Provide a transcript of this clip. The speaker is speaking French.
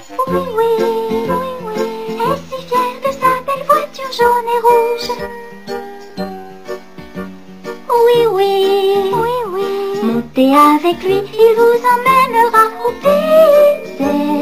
Oui, oui, oui, oui. Est si fier de sa belle voiture jaune et rouge. Oui, oui, oui, oui. Montez avec lui, il vous emmènera au pays des